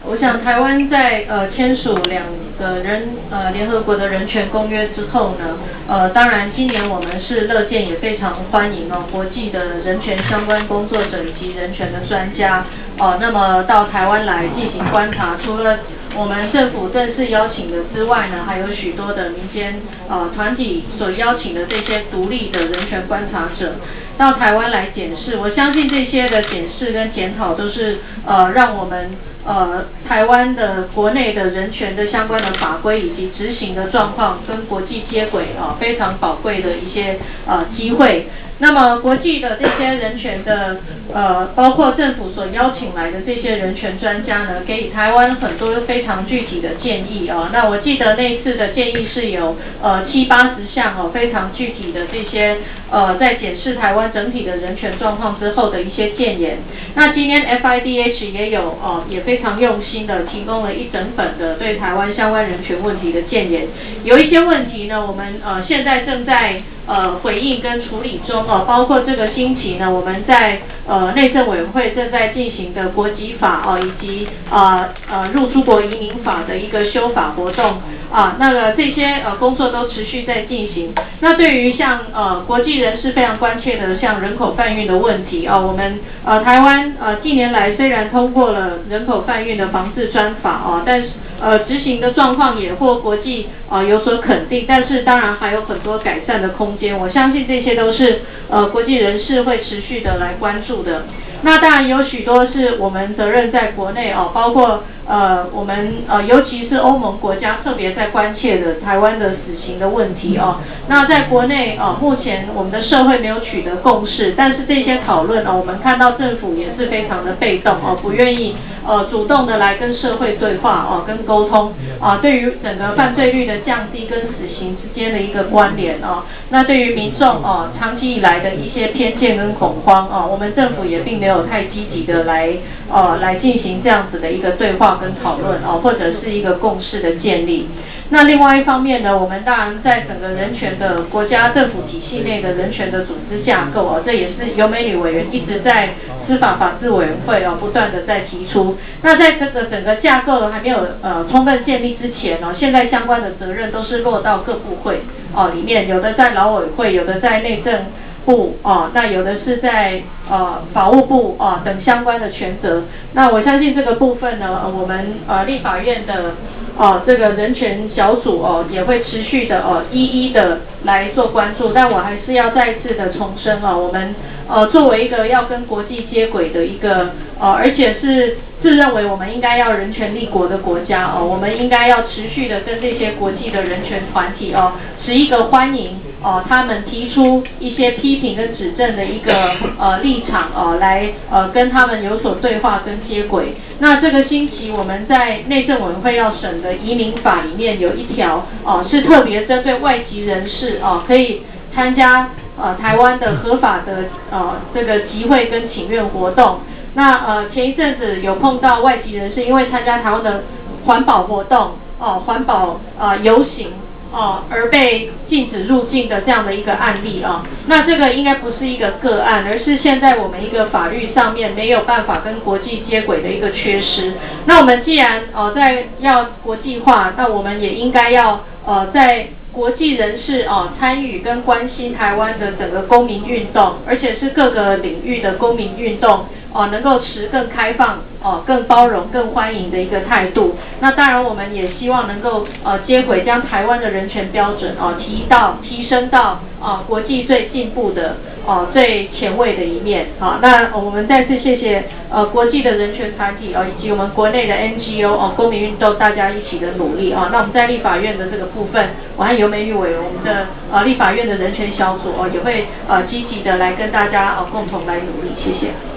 我想台湾在签署两个联合国的人权公约之后呢，当然今年我们是乐见也非常欢迎国际的人权相关工作者以及人权的专家那么到台湾来进行观察，除了我们政府正式邀请的之外呢，还有许多的民间团体所邀请的这些独立的人权观察者到台湾来检视。我相信这些的检视跟检讨都是让我们台湾的国内的人权的相关的法规以及执行的状况跟国际接轨非常宝贵的一些机会。那么国际的这些人权的包括政府所邀请来的这些人权专家呢，给予台湾很多非常具体的建议那我记得那一次的建议是有70-80项非常具体的这些在检视台湾整体的人权状况之后的一些建言。那今天 FIDH 也有也非常用心的提供了一整本的对台湾相关人权问题的建言。有一些问题呢，我们现在正在回应跟处理中包括这个星期呢，我们在内政委员会正在进行的国籍法以及入出国移民法的一个修法活动那个这些工作都持续在进行。那对于像国际人士非常关切的像人口贩运的问题我们台湾近年来虽然通过了人口贩运的防治专法但是执行的状况也获国际有所肯定，但是当然还有很多改善的空间。我相信这些都是国际人士会持续的来关注的。那当然有许多是我们责任在国内包括我们尤其是欧盟国家特别在关切的台湾的死刑的问题那在国内目前我们的社会没有取得共识，但是这些讨论我们看到政府也是非常的被动不愿意主动的来跟社会对话跟沟通对于整个犯罪率的降低跟死刑之间的一个关联那对于民众长期以来的一些偏见跟恐慌我们政府也并没有太积极的来进行这样子的一个对话跟讨论或者是一个共识的建立。那另外一方面呢，我们当然在整个人权的国家政府体系内的人权的组织架构这也是尤美女委员一直在司法法制委员会不断的在提出。那在这个整个架构还没有充分建立之前现在相关的责任都是落到各部会里面，有的在劳委会，有的在内政部那有的是在法务部等相关的权责。那我相信这个部分呢，我们立法院的这个人权小组也会持续的一一的来做关注。但我还是要再次的重申我们作为一个要跟国际接轨的一个而且是自认为我们应该要人权立国的国家我们应该要持续的跟这些国际的人权团体持一个欢迎他们提出一些批评跟指正的一个立场来跟他们有所对话跟接轨。那这个星期我们在内政委员会要审的移民法里面有一条是特别针对外籍人士可以参加台湾的合法的这个集会跟请愿活动。那前一阵子有碰到外籍人士因为参加台湾的环保活动环保游行而被禁止入境的这样的一个案例那这个应该不是一个个案，而是现在我们一个法律上面没有办法跟国际接轨的一个缺失。那我们既然在要国际化，那我们也应该要在国际人士参与跟关心台湾的整个公民运动，而且是各个领域的公民运动能够持更开放更包容更欢迎的一个态度。那当然我们也希望能够接轨将台湾的人权标准提升到国际最进步的最前卫的一面那我们再次谢谢国际的人权团体以及我们国内的 NGO 公民运动大家一起的努力那我们在立法院的这个部分，我和尤美女委员我们的立法院的人权小组也会积极的来跟大家共同来努力。谢谢。